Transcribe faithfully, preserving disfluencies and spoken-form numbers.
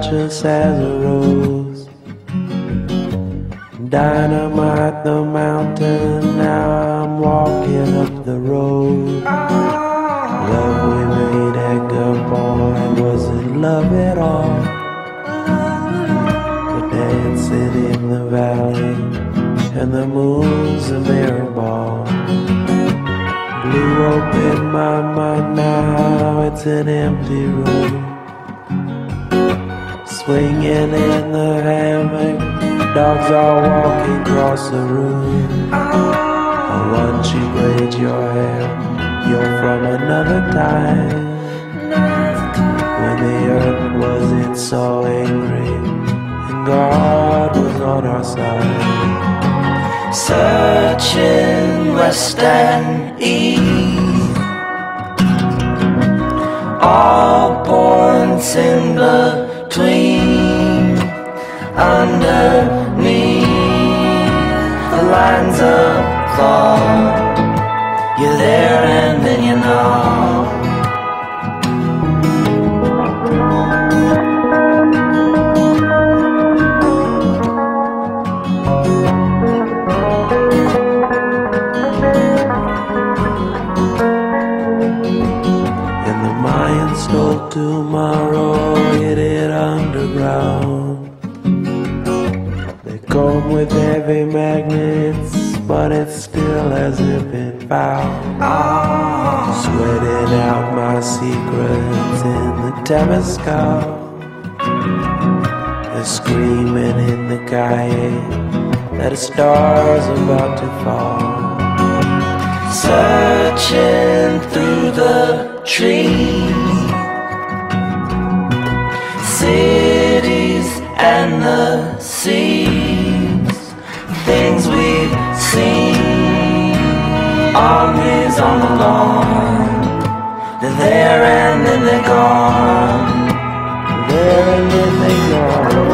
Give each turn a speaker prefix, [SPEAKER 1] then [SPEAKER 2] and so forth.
[SPEAKER 1] righteous as a rose. Dynamite the mountain, now I'm walking up the road. Love we made at gunpoint wasn't love at all. We're dancing in the valley, and the moon's a mirror ball. Blew open my mind, now it's an empty room. Swinging in the hammock, dogs are walking across the room. Oh, once you braid your hair, you're from another time, when the earth wasn't so angry and God was on our side.
[SPEAKER 2] Searching west and east, all points in between, underneath the lines of thought, you're there and then you're not.
[SPEAKER 1] Stole tomorrow, hid it underground. They come with heavy magnets, but it still hasn't been found. Sweating out my secrets in the Temazcal, and screaming in the calle that a star's about to fall.
[SPEAKER 2] Searching through the trees, cities and the seas, things we've seen, armies on the lawn, they're there and then they're gone,
[SPEAKER 1] there and then they're gone.